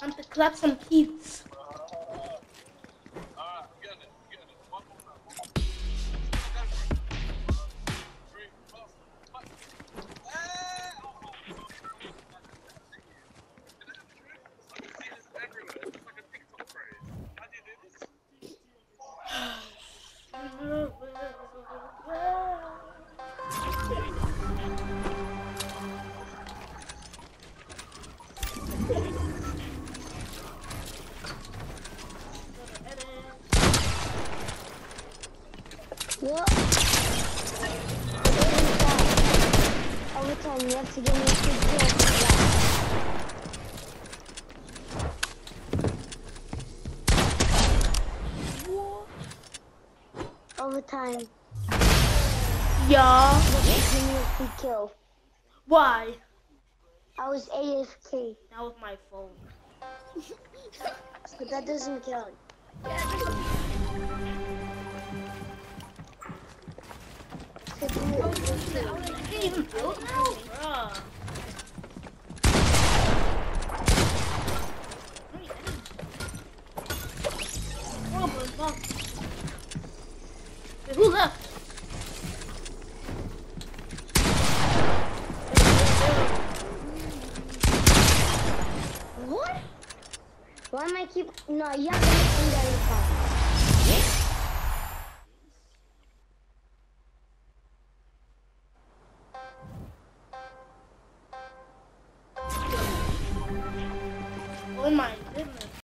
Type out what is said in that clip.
Time to clap some keys. What? Every time you have to give me a big deal for that. Overtime. Yeah. Give me a free kill. Why? I was AFK. That was my phone. But that doesn't count. I can't even build now? Bruh. Wait, who left? What? Why am I keep? No, you have to make me that.